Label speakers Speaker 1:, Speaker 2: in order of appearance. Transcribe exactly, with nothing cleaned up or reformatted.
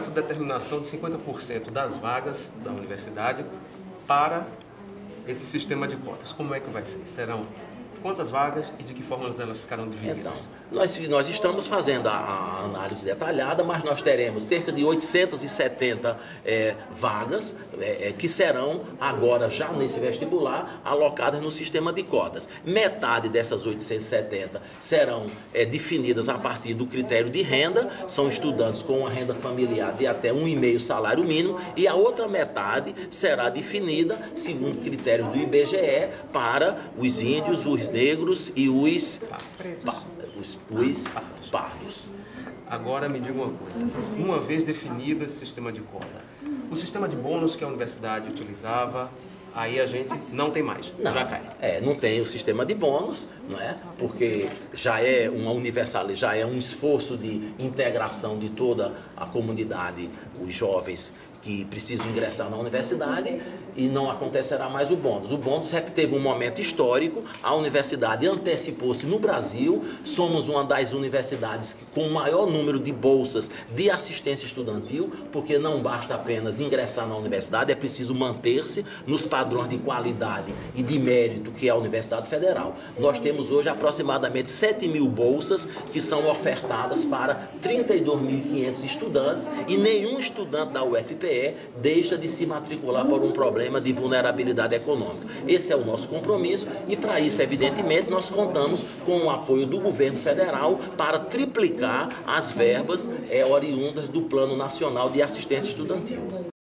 Speaker 1: essa determinação de cinquenta por cento das vagas da universidade para esse sistema de cotas. Como é que vai ser? Serão quantas vagas e de que forma elas ficarão divididas?
Speaker 2: Então, nós, nós estamos fazendo a, a análise detalhada, mas nós teremos cerca de oitocentas e setenta é, vagas é, é, que serão agora, já nesse vestibular, alocadas no sistema de cotas. Metade dessas oitocentas e setenta serão é, definidas a partir do critério de renda, são estudantes com uma renda familiar de até um vírgula cinco salário mínimo, e a outra metade será definida segundo critérios do I B G E para os índios, os negros e os, pa, os, os pardos.
Speaker 1: Agora me diga uma coisa, uma vez definido esse sistema de cota, o sistema de bônus que a universidade utilizava, aí a gente não tem mais,
Speaker 2: não,
Speaker 1: já cai.
Speaker 2: É, não tem o sistema de bônus, não é? Porque já é uma universal, já é um esforço de integração de toda a comunidade, os jovens que precisam ingressar na universidade, e não acontecerá mais o bônus. O bônus teve um momento histórico, a universidade antecipou-se no Brasil, somos uma das universidades com o maior número de bolsas de assistência estudantil, porque não basta apenas ingressar na universidade, é preciso manter-se nos padrões de qualidade e de mérito que é a Universidade Federal. Nós temos hoje aproximadamente sete mil bolsas que são ofertadas para trinta e dois mil e quinhentos estudantes, e nenhum estudante da U F P E deixa de se matricular por um problema de vulnerabilidade econômica. Esse é o nosso compromisso, e para isso, evidentemente, nós contamos com o apoio do governo federal para triplicar as verbas é, oriundas do Plano Nacional de Assistência Estudantil.